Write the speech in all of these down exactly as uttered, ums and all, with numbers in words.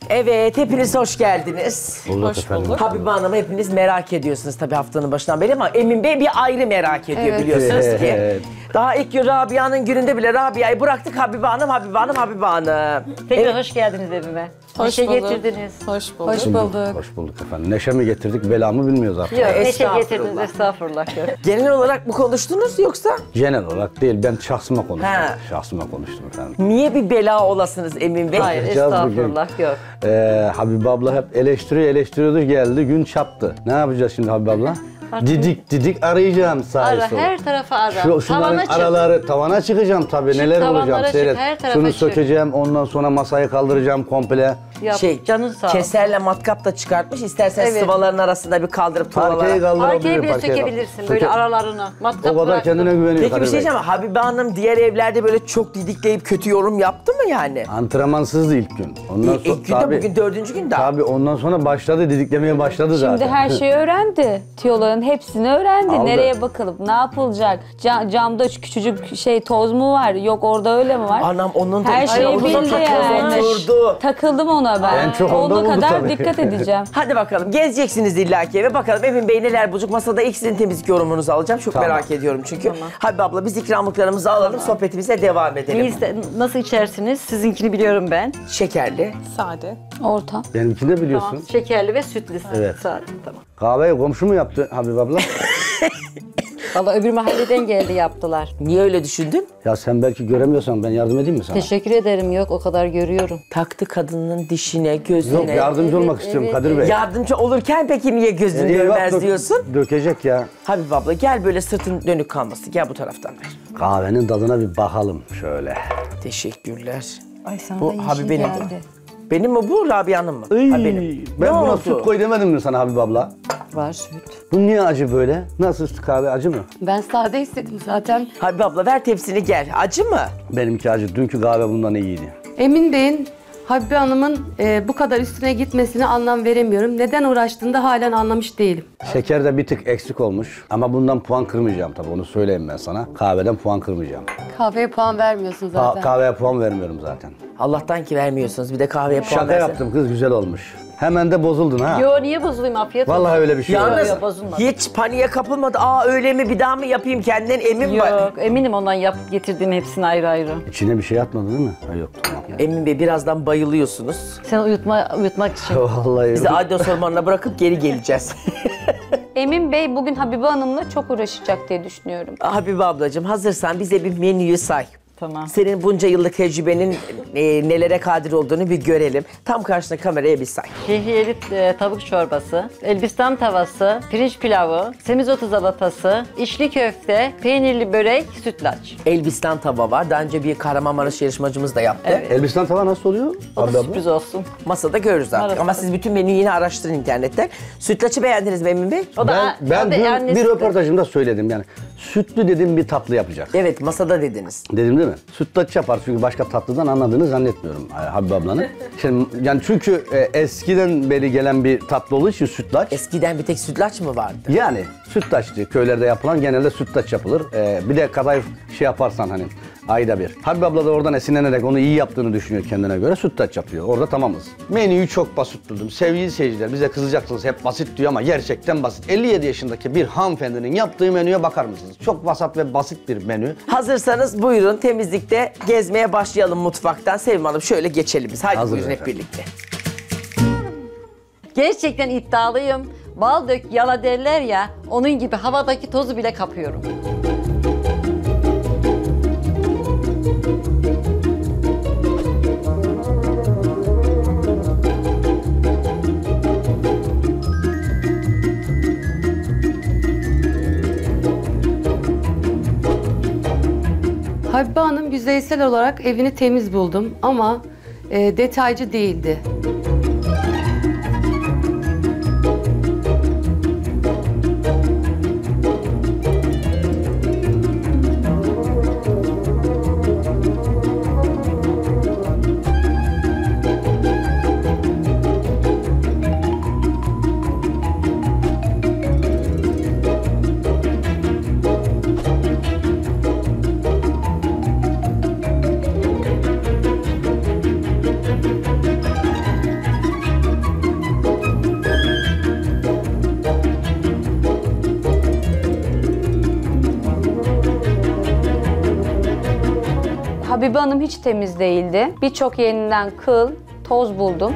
Evet, hepiniz hoş geldiniz. Bulduk Hoş efendim. bulduk. Habibe Hanım hepiniz merak ediyorsunuz tabii haftanın başından beri ama Emin Bey bir ayrı merak ediyor Evet. biliyorsunuz ki. Evet. Daha ilk gün Rabia'nın gününde bile Rabia'yı bıraktık Habibe Hanım, Habibe Hanım, Habibe Hanım. Tekrar Evet. hoş geldiniz evime. Hoş Neşe bulduk. getirdiniz. Hoş bulduk. Hoş bulduk. Hoş bulduk efendim. Neşe mi getirdik, bela mı bilmiyoruz artık. Yok, neşe Estağfurullah. getirdiniz estağfurullah. Yok. Genel olarak mı konuştunuz yoksa Genel olarak değil, ben şahsıma konuştum. Ha. Şahsıma konuştum efendim. niye bir bela olasınız Emin Bey? Hayır Yapacağız estağfurullah yok. Ee, Habibe abla hep eleştiriyor, eleştiriyordu, geldi, gün çattı. Ne yapacağız şimdi Habibe abla? Didik didik arayacağım sağa Ara sola. her tarafa ara. Şu, şunların Tavana çık. araları, tavana çıkacağım tabii, Çık, neler tavanlara bulacağım çık, seyret. her tarafa Şunu çık. sökeceğim, ondan sonra masayı kaldıracağım komple. Yap, Şey, canın sağ olsun. keserle matkap da çıkartmış. İsterseniz Evet. sıvaların arasında bir kaldırıp Parkeyi tuvalara. kaldırabilir, Parkeyi bile parkeyi sökebilirsin kaldır. böyle Söke- aralarına. Matkap O kadar bırakma. kendine güveniyor Peki bir Kadir şey Bey. diyeceğim ama Habibe Hanım diğer evlerde böyle çok didikleyip kötü yorum yaptı mı yani? Antrenmansızdı ilk gün. Ondan İlk günde tabii- bugün dördüncü gün daha. Tabii ondan sonra başladı, didiklemeye başladı zaten. Şimdi her şeyi öğrendi. Tiyoların hepsini öğrendi. Aldı. Nereye bakılıp ne yapılacak? Ca- camda şu küçücük şey toz mu var? Yok orada öyle mi var? Anam onun da Her içine şeyi onun da bildi takoz yani. oturdu. Takıldım ona ben. En çok onda Olduğu buldu kadar tabii. dikkat edeceğim. Hadi bakalım gezeceksiniz illaki eve bakalım Emin Bey neler bulacak masada ilk sizin temizlik yorumunuzu alacağım çok Tamam. merak ediyorum çünkü. Habibe abla biz ikramlıklarımızı alalım sohbetimize devam Ne edelim. iste- nasıl içersiniz? Sizinkini biliyorum ben. Şekerli. Sade. Orta. Benimkini de biliyorsun. Tamam. Şekerli ve sütlü. Evet. Sade, tamam. Kahveyi komşu mu yaptı Habibe abla? Valla öbür mahalleden geldi yaptılar. Niye öyle düşündün? Ya sen belki göremiyorsan ben yardım edeyim mi sana? Teşekkür ederim yok o kadar görüyorum. Taktı kadının dişine gözüne. Yok yardımcı olmak istiyorum Kadir Bey. Yardımcı olurken peki niye gözün Eyvah, görmez dök- diyorsun? Dökecek ya. Habibe abla gel böyle sırtın dönük kalmasın gel bu taraftan ver. Kahvenin tadına bir bakalım şöyle. Teşekkürler. Ay sana Bu da iyi şey Habibe'nin geldi. bu. Benim mi bu Rabia'nın mı? Iy, Ha benim. ben Ne buna oldu? süt koy demedim mi sana Habibe abla? Var süt. Bu niye acı böyle? Nasıl kahve acı mı? Ben sade istedim zaten. Habibe abla ver tepsini gel. Acı mı? Benimki acı. Dünkü kahve bundan iyiydi. Emin Bey'in Habibe Hanım'ın e, bu kadar üstüne gitmesine anlam veremiyorum. Neden uğraştığını da halen anlamış değilim. Şeker de bir tık eksik olmuş. Ama bundan puan kırmayacağım tabii onu söyleyeyim ben sana. Kahveden puan kırmayacağım. Kahveye puan vermiyorsun Ka- zaten. kahveye puan vermiyorum zaten. Allah'tan ki vermiyorsunuz. Bir de kahveye puan Şaka versen. yaptım kız güzel olmuş. Hemen de bozuldun ha. Yo niye bozulayım afiyet olsun. Vallahi öyle bir şey Yalnız oldu. Yok, bozulmadı. hiç paniğe kapılmadı. Aa öyle mi bir daha mı yapayım kendinden emin var. Yok eminim ondan yap getirdiğim hepsini ayrı ayrı. İçine bir şey atmadı değil mi? Ha, yok tamam. Emin Bey birazdan bayılıyorsunuz. Sen uyutma uyutmak için. Vallahi Bizi Aydos Ormanı'na bırakıp geri geleceğiz. Emin Bey bugün Habibe Hanım'la çok uğraşacak diye düşünüyorum. Habibe ablacığım hazırsan bize bir menüyü say. Tamam. Senin bunca yıllık tecrübenin e, nelere kadir olduğunu bir görelim. Tam karşına kameraya bir say. Şehriyeli e, tavuk çorbası, Elbistan tavası, pirinç pilavı, semizotu salatası, içli köfte, peynirli börek, sütlaç. Elbistan tava var. Daha önce bir Kahramanmaraş yarışmacımız da yaptı. Evet. Elbistan tava nasıl oluyor? O Abi da abla? sürpriz olsun. Masada görürüz artık. Arası. Ama siz bütün menüyü yine araştırın internetten. Sütlaçı beğendiniz mi Emin Bey? O da Ben, a- ben o da dün annesi bir de- röportajımda söyledim yani. Sütlü dedim bir tatlı yapacak. Evet masada dediniz. Dedim değil mi? Sütlaç yapar çünkü başka tatlıdan anladığını zannetmiyorum Habibe ablanın. Şimdi yani çünkü e, eskiden beri gelen bir tatlı olduğu için sütlaç. Eskiden bir tek sütlaç mı vardı? Yani sütlaçtı. Köylerde yapılan genelde sütlaç yapılır. Ee, bir de kadayıf şey yaparsan hani ayda bir. Habibe abla da oradan esinlenerek onu iyi yaptığını düşünüyor kendine göre. Sütlaç yapıyor. Orada tamamız. Menüyü çok basit buldum. Sevgili seyirciler bize kızacaksınız hep basit diyor ama gerçekten basit. elli yedi yaşındaki bir hanımefendinin yaptığı menüye bakar mısınız? Çok vasat ve basit bir menü. Hazırsanız buyurun temizlikte gezmeye başlayalım mutfaktan. Sevim Hanım şöyle geçelim biz. Haydi Hazırız buyurun hep efendim. birlikte. Gerçekten iddialıyım. Bal dök yala derler ya, onun gibi havadaki tozu bile kapıyorum. Habibe Hanım yüzeysel olarak evini temiz buldum ama e, detaycı değildi. Habibe Hanım hiç temiz değildi. Birçok yerinden kıl, toz buldum.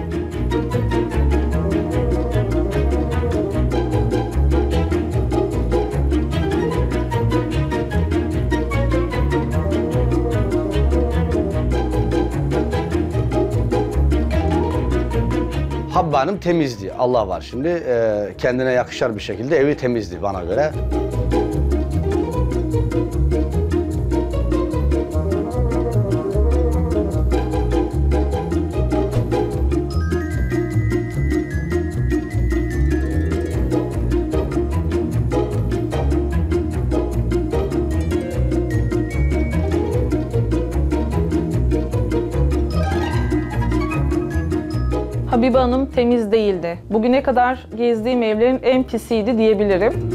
Habbe Hanım temizdi. Allah var şimdi. Ee, kendine yakışar bir şekilde evi temizdi bana göre. Habibe Hanım temiz değildi. Bugüne kadar gezdiğim evlerin en pisiydi diyebilirim.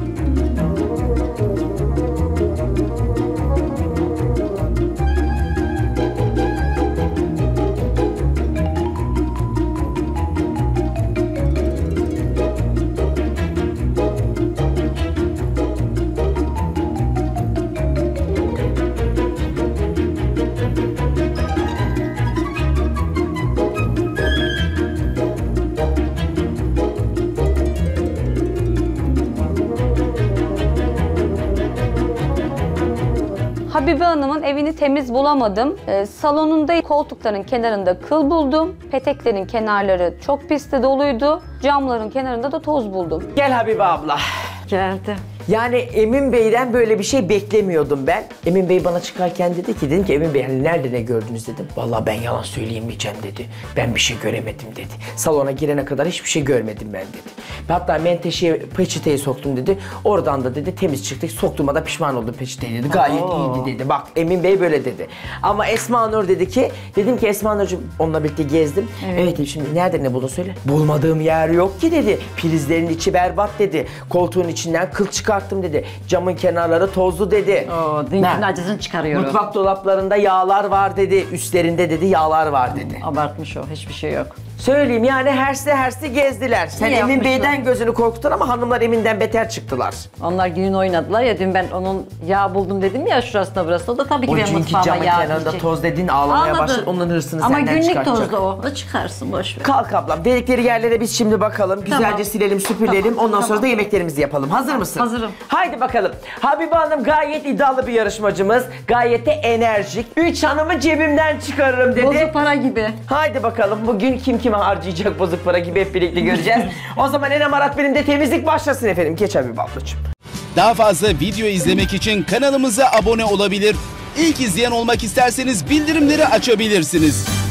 Habibe Hanım'ın evini temiz bulamadım. Ee, salonunda koltukların kenarında kıl buldum. Peteklerin kenarları çok pisti, doluydu. Camların kenarında da toz buldum. Gel Habibe abla. Geldi. Yani Emin Bey'den böyle bir şey beklemiyordum ben. Emin Bey bana çıkarken dedi ki, dedim ki Emin Bey hani nerede ne gördünüz dedim. Vallahi ben yalan söyleyemeyeceğim dedi. Ben bir şey göremedim dedi. Salona girene kadar hiçbir şey görmedim ben dedi. Hatta menteşeye peçeteyi soktum dedi. Oradan da dedi temiz çıktık. Soktuğuma da pişman oldum peçeteyi dedi. Gayet Oo. iyiydi dedi. Bak Emin Bey böyle dedi. Ama Esma Nur dedi ki, dedim ki Esma Nurcuğum onunla birlikte gezdim. Evet, evet dedim, şimdi nerede ne buldun söyle. Bulmadığım yer yok ki dedi. Prizlerin içi berbat dedi. Koltuğun içinden kıl çıkarttım dedi. Camın kenarları tozlu dedi. Oo, dünkün Ha. acısını çıkarıyorum. Mutfak dolaplarında yağlar var dedi. Üstlerinde dedi yağlar var dedi. Abartmış o, hiçbir şey yok. Söyleyeyim yani hersli hersli gezdiler. Sen İyi Emin yapmışlar. Bey'den gözünü korkuttun ama hanımlar Emin'den beter çıktılar. Onlar günün oynadılar ya, dün ben onun yağ buldum dedim ya şurasına burasına, o da tabii ki O benim çünkü mutfağıma camın yağ kenarında diyecek. toz dedin ağlamaya Anladım. başladı. Onun hırsını Ama senden günlük çıkartacak. tozda o, o çıkarsın boş ver. Kalk ablam. Dedikleri yerlere biz şimdi bakalım. Güzelce Tamam. silelim, süpürelim. Tamam, Ondan sonra tamam. da yemeklerimizi yapalım. Hazır mısın? Hazırım. Haydi bakalım. Habibe Hanım gayet iddialı bir yarışmacımız. Gayet de enerjik. Üç hanımı cebimden çıkarırım dedi. Bozuk para gibi. Haydi bakalım bugün kim kime harcayacak bozuk para gibi hep birlikte göreceğiz. O zaman Enem Arat benim de temizlik başlasın efendim. Geç Habibe ablacığım. Daha fazla video izlemek için kanalımıza abone olabilir. İlk izleyen olmak isterseniz bildirimleri açabilirsiniz.